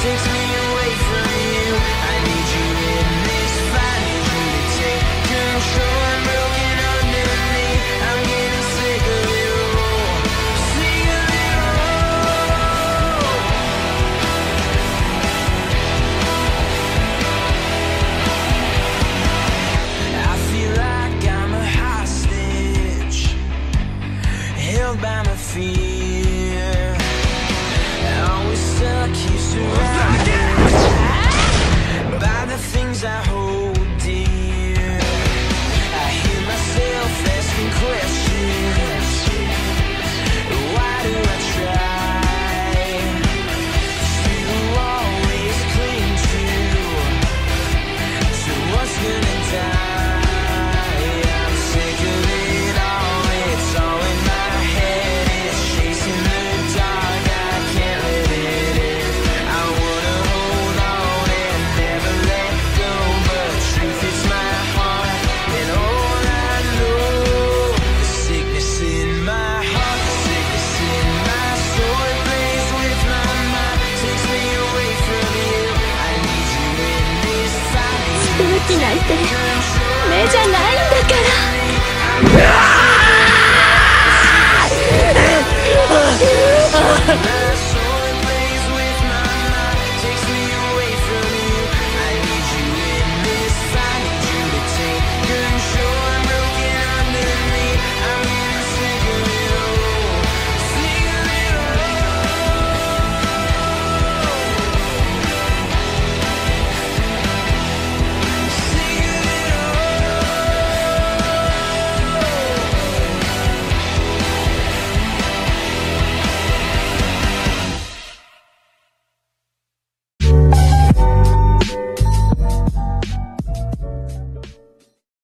takes me away from you. I need you in this fight, need you to take control. I'm broken underneath, I'm getting sick of it all, sick of it all. I feel like I'm a hostage, held by my fear. Always stuck here surrounded by the things I hold dear. I hear myself asking questions. Why do I try to always cling to what's gonna die? I'm sick of it all, it's all in my head, it's chasing the dark, I can't let it in. I wanna hold on and never let go, but truth is my heart and all I know. The sickness in my heart, the sickness in my soul, it plays with my mind, takes me away from you. I need you in this fight, 武器なんて目じゃないんだから。